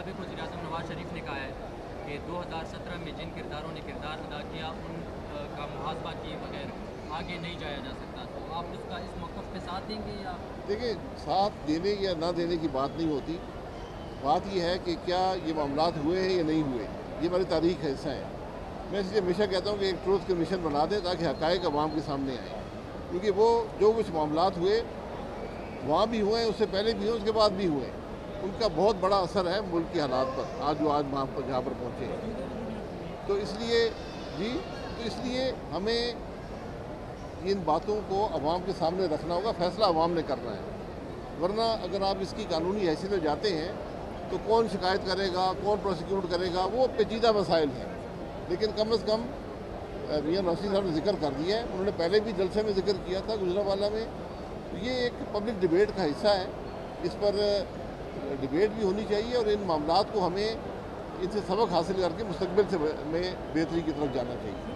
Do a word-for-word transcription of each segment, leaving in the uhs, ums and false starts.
साबिक़ वज़ीर-ए-आज़म नवाज शरीफ ने कहा है कि दो हज़ार सत्रह में जिन किरदारों ने किरदार अदा किया उन का मुहासबा किए बगैर आगे नहीं जाया जा सकता, तो आप उसका इस मौक़िफ़ पे साथ देंगे या? देखिए, साथ देने या ना देने की बात नहीं होती। बात यह है कि क्या ये मामलात हुए हैं या नहीं हुए, ये हमारी तारीख़ का हिस्सा है। मैं इसलिए हमेशा कहता हूँ कि एक ट्रूथ कमीशन बना दें ताकि हक़ाइक़ अवाम के सामने आए, क्योंकि वो जो कुछ मामलात हुए वहाँ भी हुए, उससे पहले भी हुए, उसके बाद भी हुए, उनका बहुत बड़ा असर है मुल्क के हालात पर, आज जो आज वहाँ पर जहाँ पर पहुँचे हैं। तो इसलिए जी तो इसलिए हमें इन बातों को अवाम के सामने रखना होगा, फ़ैसला अवाम ने करना है। वरना अगर आप इसकी कानूनी हैसियत में जाते हैं तो कौन शिकायत करेगा, कौन प्रोसिक्यूट करेगा, वो पेचीदा मसाइल हैं। लेकिन कम अज़ कम मियां नौसी साहब ने जिक्र कर दिया है, उन्होंने पहले भी जलसे में जिक्र किया था गुजरांवाला में। तो ये एक पब्लिक डिबेट का हिस्सा है, इस पर डिबेट भी होनी चाहिए और इन मामलात को हमें इनसे सबक हासिल करके मुस्तकबिल से में बेहतरी की तरफ जाना चाहिए।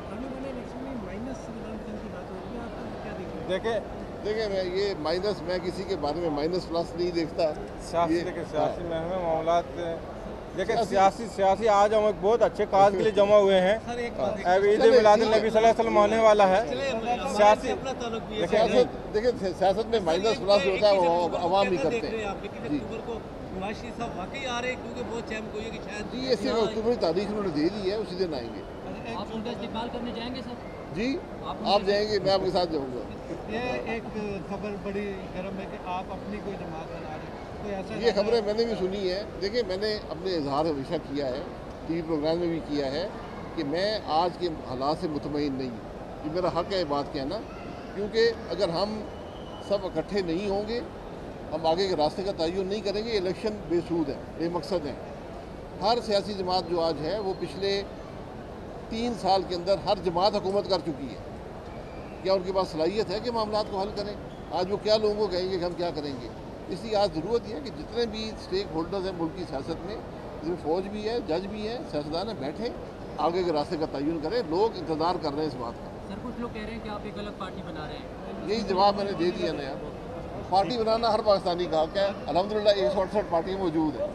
देखे देखिए, मैं ये माइनस मैं किसी के बारे में माइनस प्लस नहीं देखता। सियासी देखिए सियासी में हमें मामलात देखिए सियासी सियासी आज हम एक बहुत अच्छे काज के लिए जमा हुए हैं। अब ईद मिलाद नबी सल्लल्लाहु अलैहि वसल्लम होने वाला है। सियासी देखिए देखिए सियासत में माइनस प्लस होता है वो अवाम ही करते हैं। जी ऐसे अक्टूबर की तारीख उन्होंने दे दी है, उसी दिन आएंगे। आप उनका इस्तेमाल करने जाएंगे सर? जी आप जाएंगे, मैं आपके साथ जाऊँगा। ये एक खबर बड़ी गर्म है कि आप अपनी कोई जमात बना रहे हैं, कोई ऐसा ये खबरें मैंने भी सुनी है। देखिए, मैंने अपने इजहार हमेशा किया है, टीवी प्रोग्राम में भी किया है कि मैं आज के हालात से मुतमईन नहीं हूँ। ये मेरा हक़ है ये बात कहना, क्योंकि अगर हम सब इकट्ठे नहीं होंगे, हम आगे के रास्ते का तयन नहीं करेंगे, इलेक्शन बेसूद है, बेमकसद है। हर सियासी जमात जो आज है वो पिछले तीन साल के अंदर हर जमात हुकूमत कर चुकी है। क्या उनके पास सलाहियत है कि मामलात को हल करें? आज वो क्या लोगों को कहेंगे कि हम क्या करेंगे? इसलिए आज ज़रूरत है कि जितने भी स्टेक होल्डर्स हैं मुल्क की सियासत में, जिसमें फ़ौज भी है, जज भी है, सियासतदान है, बैठे आगे के रास्ते का तयन करें। लोग इंतज़ार कर रहे हैं इस बात का। सर कुछ लोग कह रहे हैं कि आप एक अलग पार्टी बना रहे हैं। यही जवाब मैंने दे दिया नया। पार्टी बनाना हर पाकिस्तानी का हक़ है। अल्हम्दुलिल्लाह एक सौ अड़सठ पार्टियाँ मौजूद हैं।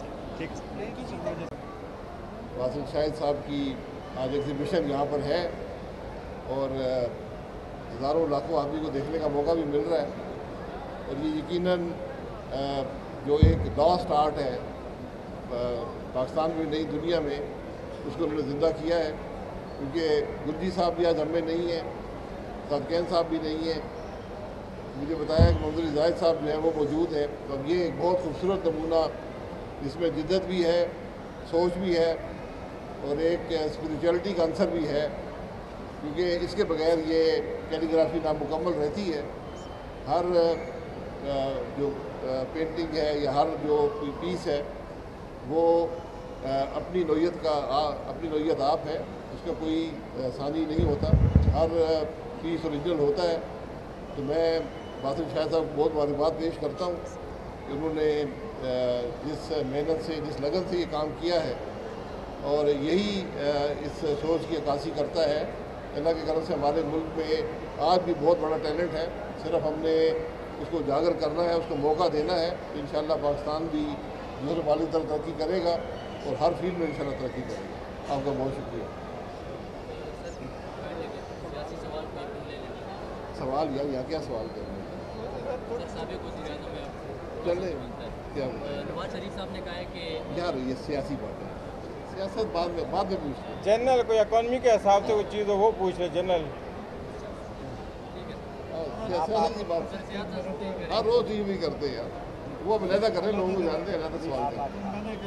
वासिफ शाहिद साहब की आज एग्जीबिशन यहाँ पर है और हज़ारों लाखों आदमी को देखने का मौका भी मिल रहा है। और ये यकीनन जो एक लॉस्ट आर्ट है पाकिस्तान में, नई दुनिया में, उसको उन्होंने ज़िंदा किया है। क्योंकि गुरजी साहब भी आज हम में नहीं है, सदकैन साहब भी नहीं है। मुझे बताया कि मंजूर जाहिद साहब जो है वो मौजूद है। तो अब ये एक बहुत खूबसूरत नमूना जिसमें जिद्दत भी है, सोच भी है और एक स्पिरिचुअलिटी का आंसर भी है, क्योंकि इसके बगैर ये कैलीग्राफी नामुकम्मल रहती है। हर जो पेंटिंग है या हर जो पीस है वो अपनी नौयत का अपनी नौयत आप है, उसका कोई सानी नहीं होता, हर पीस ओरिजिनल होता है। तो मैं वासिफ शाहिद साहब को बहुत मुबारकबाद पेश करता हूँ कि उन्होंने जिस मेहनत से, जिस लगन से ये काम किया है और यही इस सोच की अक्कासी करता है। अल्लाह के करम से हमारे मुल्क में आज भी बहुत बड़ा टैलेंट है, सिर्फ हमने उसको उजागर करना है, उसको मौका देना है। इंशाअल्लाह पाकिस्तान भी दूसरे वाली तरफ तरक्की करेगा और हर फील्ड में इंशाअल्लाह तरक्की करेगा। आपका बहुत शुक्रिया। सवाल या यहाँ क्या सवाल करें? चले क्या नवाज शरीफ साहब ने कहा है कि यार ये सियासी बात है, सियासत बाद में बाद में पूछते हैं। जनरल कोई इकोनॉमी के हिसाब से कोई चीज़ हो वो पूछ रहे जनरल। सियासत की बात हर रोज टीवी भी करते हैं यार, वो अब अलहदा कर रहे हैं, लोगों को जानते हैं, अलहदा सवाल करते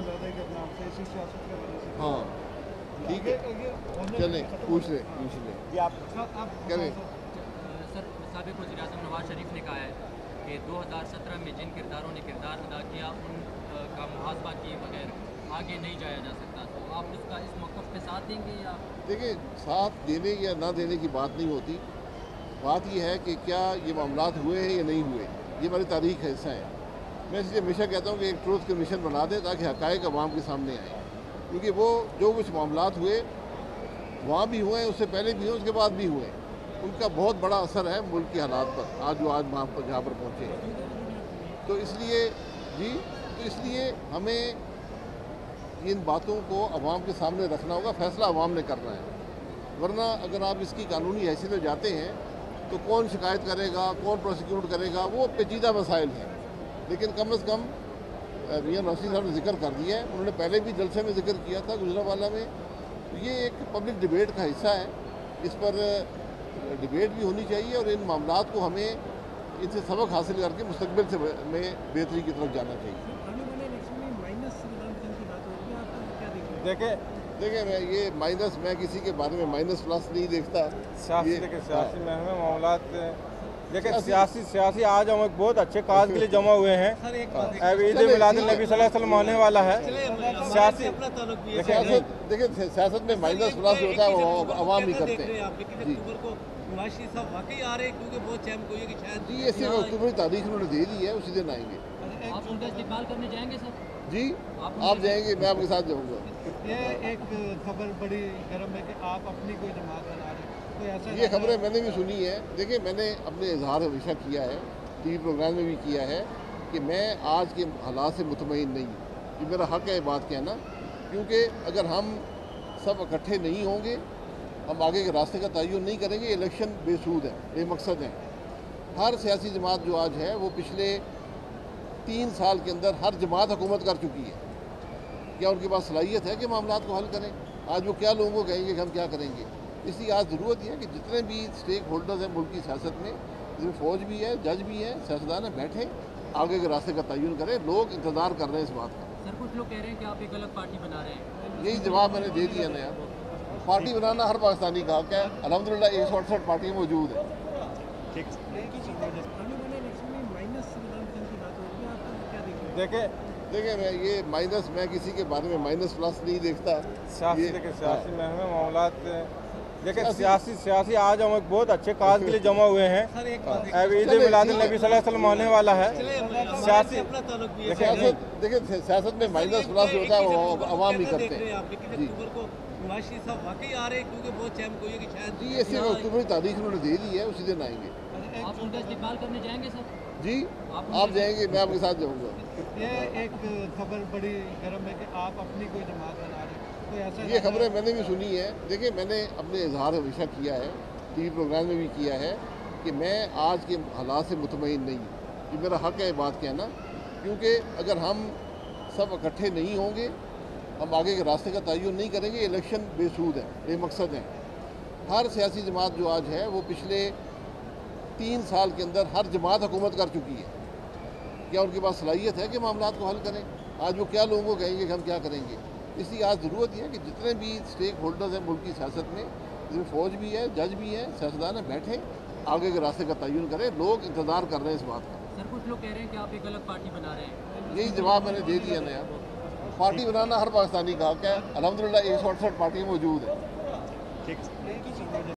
हैं। हाँ ठीक है, चले पूछ ले पूछ ले करें। सर साबिक़ वज़ीर-ए-आज़म नवाज शरीफ ने कहा है कि दो हज़ार सत्रह में जिन किरदारों ने किरदार अदा किया उन का मुहासबा किए बगैर आगे नहीं जाया जा सकता, तो आप उसका इस मौक़िफ़ पे साथ देंगे या? देखिए, साथ देने या ना देने की बात नहीं होती। बात यह है कि क्या ये मामलात हुए हैं या नहीं हुए, ये हमारी तारीख़ का हिस्सा है। मैं इसलिए हमेशा कहता हूँ कि एक ट्रूथ कमीशन बना दें ताकि हक़ाइक़ अवाम के सामने आए, क्योंकि वो जो कुछ मामलात हुए वहाँ भी हुए, उससे पहले भी हुए, उसके बाद भी हुए, उनका बहुत बड़ा असर है मुल्क के हालात पर, आज जो आज वहाँ पर जहाँ पर पहुँचे। तो इसलिए जी तो इसलिए हमें इन बातों को अवाम के सामने रखना होगा, फैसला अवाम ने करना है। वरना अगर आप इसकी कानूनी हैसियत में जाते हैं तो कौन शिकायत करेगा, कौन प्रोसिक्यूट करेगा, वो पेचीदा मसाइल हैं। लेकिन कम अज़ कम मियां नौसी साहब ने जिक्र कर दिया है, उन्होंने पहले भी जलसे में जिक्र किया था गुजरांवाला में। तो ये एक पब्लिक डिबेट का हिस्सा है, इस पर डिबेट भी होनी चाहिए और इन मामलात को हमें इनसे सबक हासिल करके मुस्तकबिल से में बेहतरी की तरफ जाना चाहिए। देखिए देखिए मैं ये माइनस मैं किसी के बारे में माइनस प्लस नहीं देखता। सियासी ये- देखिए सियासी महंगे मामला देखिए सियासी- सियासी सियासी आज हम एक बहुत अच्छे काज के लिए जमा हुए हैं। सर एक बात अभी ईद चले, मिलाद ठीक है। नबी सल्लल्लाहु अलैहि वसल्लम होने वाला है। सियासी अपना ताल्लुक भी है। देखिए सियासत देखिए सियासत में माइनस प्लस जो होता है वो अवाम ही करते हैं। आप इक्कीस जी। अक्टूबर को नवाज शरीफ साहब वाकई आ रहे हैं, क्योंकि बहुत चैम कोई है कि शायद जी ऐसी अक्टूबर की तारीख उन्होंने दे दी है, उसी दिन आएंगे। आप उनका इस्तेमाल करने जाएंगे सर? जी आप जाएंगे, मैं आपके साथ जाऊँगा। ये एक खबर बड़ी गर्म है कि आप अपनी कोई जमात बना रहे हैं, कोई ऐसा ये खबरें मैंने भी सुनी है। देखिए मैंने अपने इजहार हमेशा किया है, टीवी प्रोग्राम में भी किया है कि मैं आज के हालात से मुतमईन नहीं हूँ। ये मेरा हक है ये बात कहना, क्योंकि अगर हम सब इकट्ठे नहीं होंगे, हम आगे के रास्ते का तयन नहीं करेंगे, इलेक्शन बेसूद है, बेमकसद है। हर सियासी जमात जो आज है वो पिछले तीन साल के अंदर हर जमात हुकूमत कर चुकी है। क्या उनके पास सलाहियत है कि मामलात को हल करें? आज वो क्या लोगों को कहेंगे कि हम क्या करेंगे? इसलिए आज ज़रूरत यह है कि जितने भी स्टेक होल्डर्स हैं मुल्क की सियासत में, जिसमें फ़ौज भी है, जज भी है, सियासतदान है, बैठे आगे के रास्ते का तयन करें। लोग इंतज़ार कर रहे हैं इस बात का। सर कुछ लोग कह रहे हैं कि आप एक अलग पार्टी बना रहे हैं। यही जवाब मैंने दे दिया ना यार। पार्टी बनाना हर पाकिस्तानी का हक है। अल्हम्दुलिल्लाह एक सौ अड़सठ पार्टियाँ मौजूद हैं। देखिए देखिए मैं ये माइनस मैं किसी के बारे में माइनस प्लस नहीं देखता। सियासी ये- देखिए सियासी महंगे मामला देखिए सियासी- सियासी सियासी आज हम एक बहुत अच्छे काज के लिए जमा हुए हैं। सर एक बात अभी ईद चले, मिलाद ठीक है। नबी सल्लल्लाहु अलैहि वसल्लम होने वाला है। सियासी अपना ताल्लुक भी है। सियासत देखिए सियासत में माइनस प्लस जो होता है वो अवाम ही करते हैं। आप इक्कीस जी अक्टूबर को नवाज शरीफ साहब वाकई आ रहे हैं, क्योंकि बहुत चैम कोई है कि शायद जी ऐसी अक्टूबर की तारीख उन्होंने दे दी है, उसी दिन आएंगे। आप उनका इस्तेमाल करने जाएंगे सर? जी आप जाएंगे, मैं आपके साथ जाऊँगा। ये एक खबर बड़ी गर्म है कि आप अपनी कोई जमात बना रहे हैं, कोई ऐसा ये खबरें मैंने भी सुनी है। देखिए मैंने अपने इजहार हमेशा किया है, टीवी प्रोग्राम में भी किया है कि मैं आज के हालात से मुतमईन नहीं हूँ। ये मेरा हक है ये बात कहना, क्योंकि अगर हम सब इकट्ठे नहीं होंगे, हम आगे के रास्ते का तयन नहीं करेंगे, इलेक्शन बेसूद है, बेमकसद है। हर सियासी जमात जो आज है वो पिछले तीन साल के अंदर हर जमात हुकूमत कर चुकी है। क्या उनके पास सलाहियत है कि मामलात को हल करें? आज वो क्या लोगों को कहेंगे कि हम क्या करेंगे? इसलिए आज ज़रूरत यह है कि जितने भी स्टेक होल्डर्स हैं मुल्क की सियासत में, जिसमें फ़ौज भी है, जज भी है, सियासतदान है, बैठे आगे के रास्ते का तयन करें। लोग इंतज़ार कर रहे हैं इस बात का। सर कुछ लोग कह रहे हैं कि आप एक अलग पार्टी बना रहे हैं। यही जवाब मैंने दे दिया ना यार। पार्टी बनाना हर पाकिस्तानी का हक है। अल्हम्दुलिल्लाह एक सौ अड़सठ पार्टियाँ मौजूद हैं।